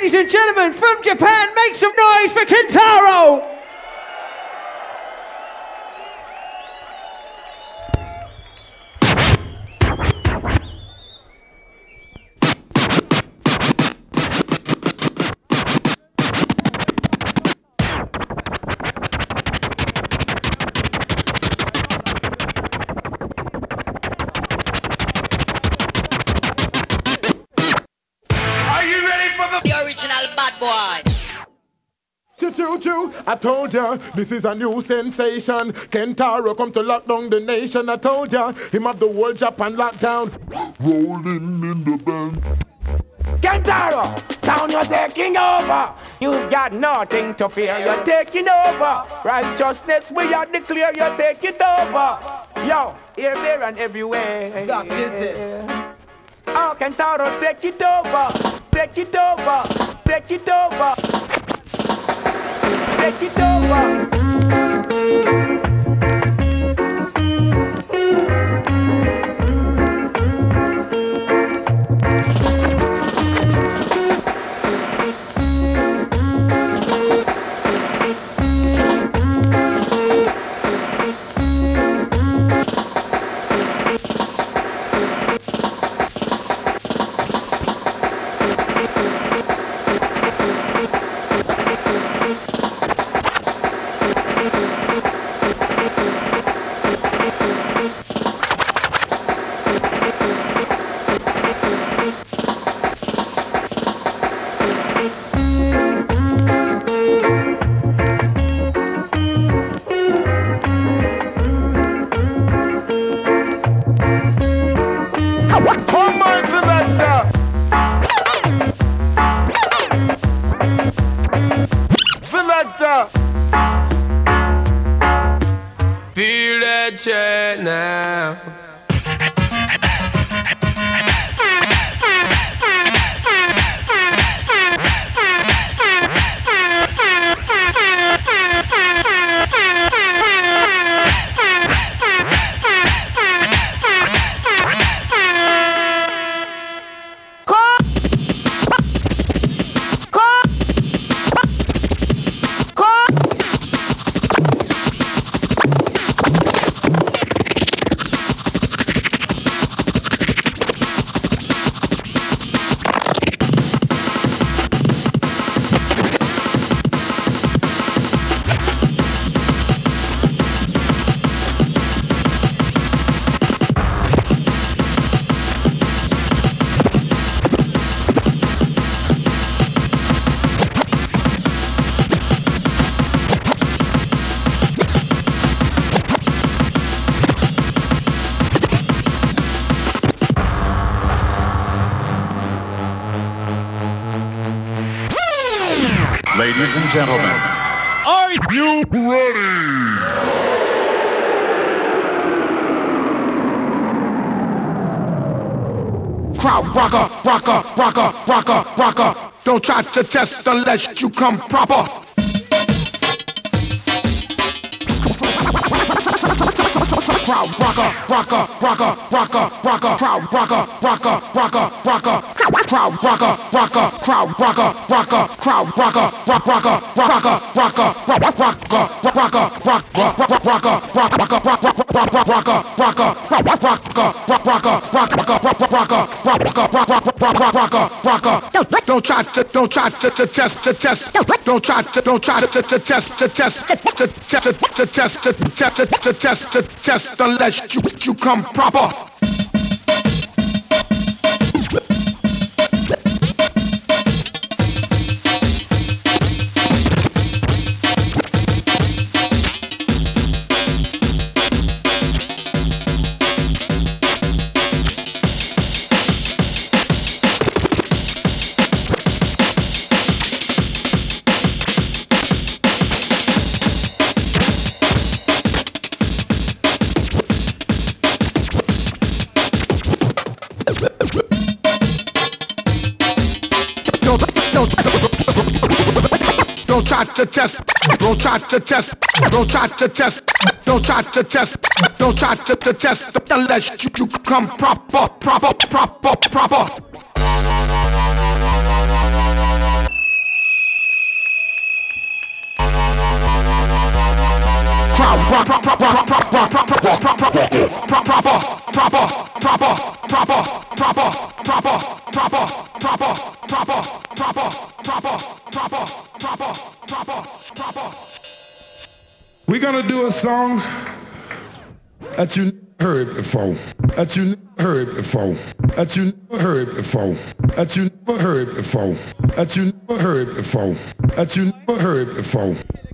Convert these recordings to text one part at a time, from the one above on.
Ladies and gentlemen, from Japan, make some noise for Kentaro! I told ya, this is a new sensation. Kentaro come to lock down the nation. I told ya, him have the whole Japan locked down. Rolling in the bank. Kentaro, sound you're taking over. You've got nothing to fear, you're taking over. Righteousness, we are declare, you're taking over. Yo, here, there, and everywhere. Stop this. Oh, Kentaro, take it over. Take it over. Take it over. Take it over. Feel that chat now. Ladies and gentlemen, are you ready? Crowd rocker, rocker, rocker, rocker, rocker. Don't try to test unless you come proper. Crowd rocker, rocker, rocker, rocker, rocker. Crowd rocker, rocker, rocker, rocker. Crowd rocker, rocker, crowd rocker, rocker, crowd rocker, rocker, rocker, rocker, don't try to test unless you come proper. Don't try to test, don't try to test, don't try to test, don't try to test, don't try to test unless you come proper. We're gonna do a song that you heard before, that you heard before, that you heard before, that you heard before, that you heard before, that you heard before.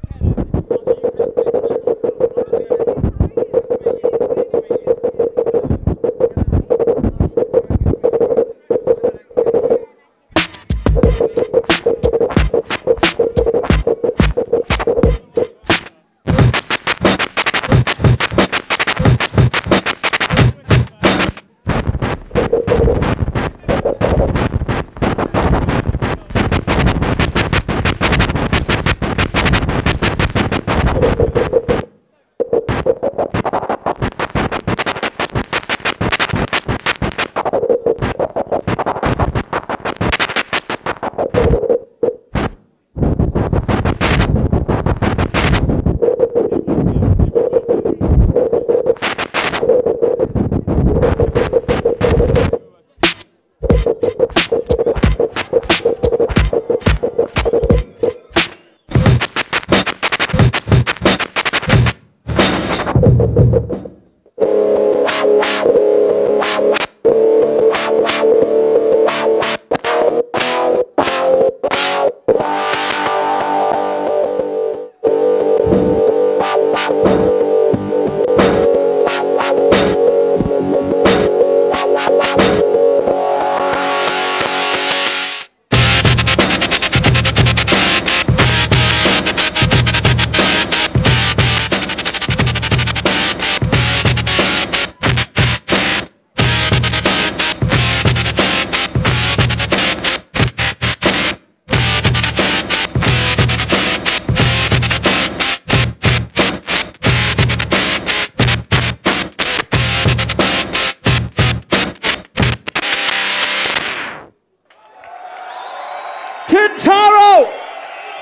Kintaro!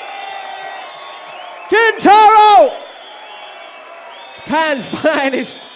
Kintaro! Japan's finest.